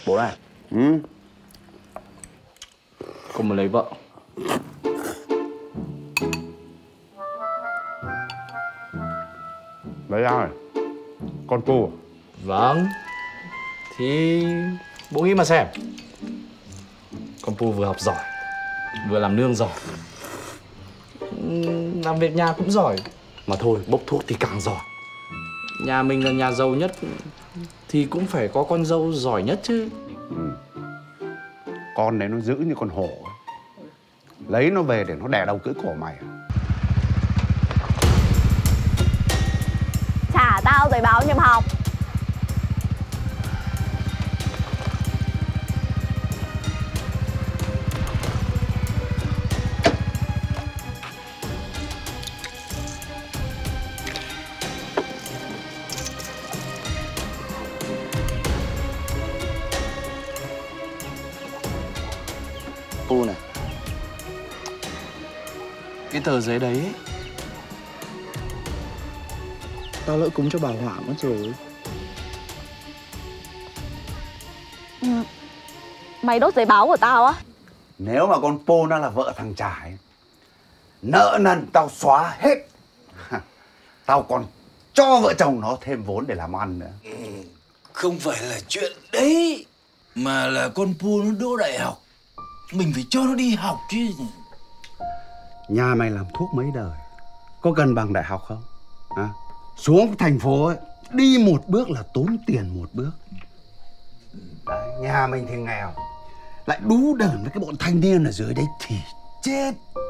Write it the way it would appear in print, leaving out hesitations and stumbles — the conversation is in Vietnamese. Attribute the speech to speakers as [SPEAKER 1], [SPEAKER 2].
[SPEAKER 1] Bố này. Con muốn lấy vợ.
[SPEAKER 2] Lấy ai? Con cô à?
[SPEAKER 1] Vâng. Thì bố nghĩ mà xem. Con Pu vừa học giỏi, vừa làm nương giỏi, làm việc nhà cũng giỏi. Mà thôi, bốc thuốc thì càng giỏi. Nhà mình là nhà giàu nhất thì cũng phải có con dâu giỏi nhất chứ.
[SPEAKER 2] Con đấy nó dữ như con hổ. Lấy nó về để nó đè đầu cưỡi cổ mày à?
[SPEAKER 3] Trả tao giấy báo nhập học.
[SPEAKER 1] Pu này, cái tờ giấy đấy ấy, tao lỡ cúng cho bà Hỏa mất rồi.
[SPEAKER 3] Mày đốt giấy báo của tao á?
[SPEAKER 2] Nếu mà con Po nó là vợ thằng Trải, nợ nần tao xóa hết. Tao còn cho vợ chồng nó thêm vốn để làm ăn nữa.
[SPEAKER 4] Không phải là chuyện đấy, mà là con Pu nó đỗ đại học, mình phải cho nó đi học chứ.
[SPEAKER 2] Nhà mày làm thuốc mấy đời, có cần bằng đại học không? À? Xuống thành phố ấy, đi một bước là tốn tiền một bước. Đấy, nhà mình thì nghèo, lại đú đởn với cái bọn thanh niên ở dưới đấy thì chết.